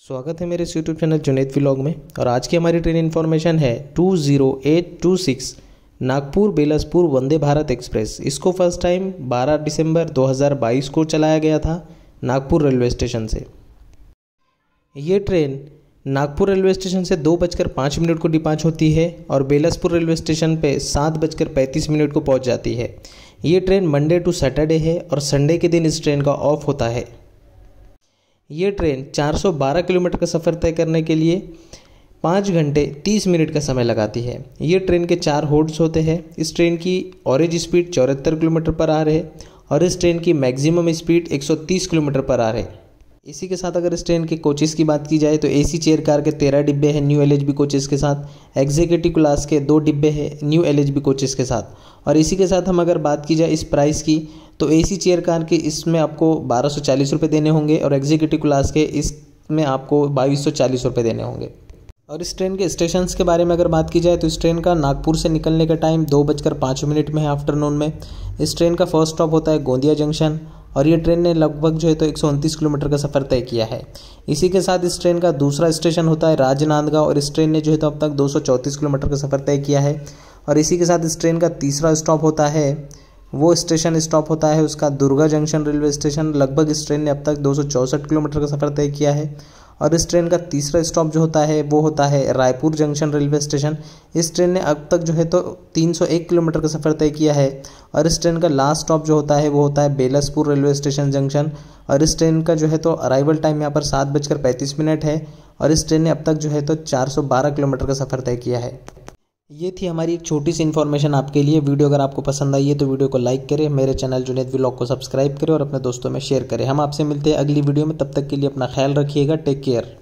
स्वागत है मेरे यूट्यूब चैनल जुनैद व्लॉग में। और आज की हमारी ट्रेन इन्फॉर्मेशन है 20826 नागपुर बेलासपुर वंदे भारत एक्सप्रेस। इसको फर्स्ट टाइम 12 दिसंबर 2022 को चलाया गया था नागपुर रेलवे स्टेशन से। ये ट्रेन नागपुर रेलवे स्टेशन से 2:05 को डिपार्च होती है और बेलासपुर रेलवे स्टेशन पे 7:35 को पहुंच जाती है। ये ट्रेन मंडे टू सैटरडे है और संडे के दिन इस ट्रेन का ऑफ होता है। ये ट्रेन 412 किलोमीटर का सफ़र तय करने के लिए 5 घंटे 30 मिनट का समय लगाती है। ये ट्रेन के 4 होल्ड्स होते हैं। इस ट्रेन की average speed 74 kilometre per hour है और इस ट्रेन की maximum speed 130 kilometre per hour है। इसी के साथ अगर इस ट्रेन के कोचेस की बात की जाए तो एसी चेयर कार के 13 डिब्बे हैं न्यू एलएचबी कोचेस के साथ। एग्जीक्यूटिव क्लास के 2 डिब्बे हैं न्यू एलएचबी कोचेस के साथ। और इसी के साथ हम अगर बात की जाए इस प्राइस की तो एसी चेयर कार के इसमें आपको 1240 रुपये देने होंगे और एग्जीक्यूटिव क्लास के इसमें आपको 2240 रुपये देने होंगे। और इस ट्रेन के स्टेशंस के बारे में अगर बात की जाए तो इस ट्रेन का नागपुर से निकलने का टाइम 2:05 में है आफ्टरनून में। इस ट्रेन का फर्स्ट स्टॉप होता है गोंदिया जंक्शन और ये ट्रेन ने लगभग 129 किलोमीटर का सफ़र तय किया है। इसी के साथ इस ट्रेन का दूसरा स्टेशन होता है राजनांदगांव और इस ट्रेन ने अब तक 234 किलोमीटर का सफ़र तय किया है। और इसी के साथ इस ट्रेन का तीसरा स्टॉप होता है वो स्टेशन स्टॉप होता है उसका दुर्गा जंक्शन रेलवे स्टेशन। लगभग इस ट्रेन ने अब तक 264 किलोमीटर का सफ़र तय किया है। और इस ट्रेन का तीसरा स्टॉप जो होता है वो होता है रायपुर जंक्शन रेलवे स्टेशन। इस ट्रेन ने अब तक 301 किलोमीटर का सफ़र तय किया है। और इस ट्रेन का लास्ट स्टॉप जो होता है वो होता है बेलासपुर रेलवे स्टेशन जंक्शन। और इस ट्रेन का अराइवल टाइम यहाँ पर 7:35 है और इस ट्रेन ने अब तक 412 किलोमीटर का सफ़र तय किया है। ये थी हमारी एक छोटी सी इन्फॉर्मेशन आपके लिए। वीडियो अगर आपको पसंद आई है तो वीडियो को लाइक करें, मेरे चैनल जुनैद व्लॉग को सब्सक्राइब करें और अपने दोस्तों में शेयर करें। हम आपसे मिलते हैं अगली वीडियो में, तब तक के लिए अपना ख्याल रखिएगा। Take care.